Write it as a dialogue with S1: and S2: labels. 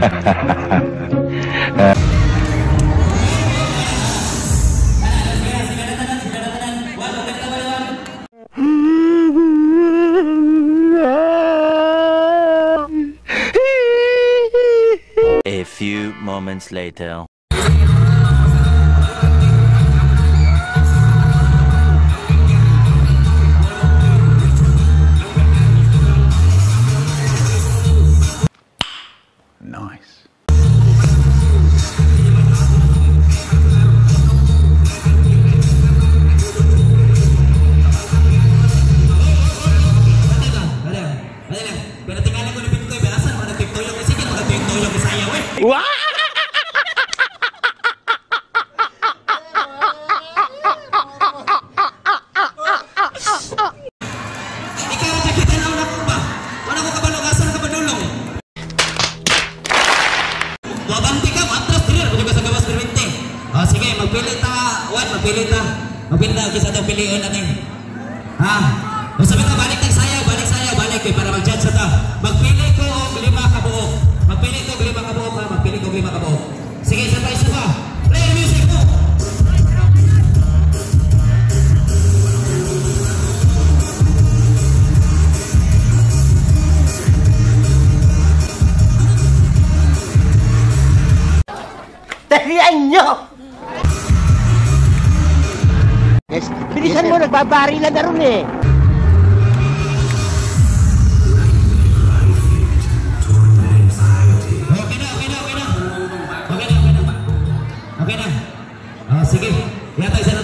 S1: A few moments later.
S2: Nice.
S1: Wah!
S3: Sige, magpili ta. Magpili ta. Magpili ta. Kisa daw piliin natin. Ha? Kung sabi ka, balik para mag-judge sa ta. Magpili ko og 5 kabuok. Magpili ko og 5 kabuok ha. Magpili ko og 5 kabuok. Sige, isa pa. Play music mo.
S4: Tarian nyo! Yes, bilisan mo, nagbabarilan na ron eh.
S3: Okay na. Sige, yata isa na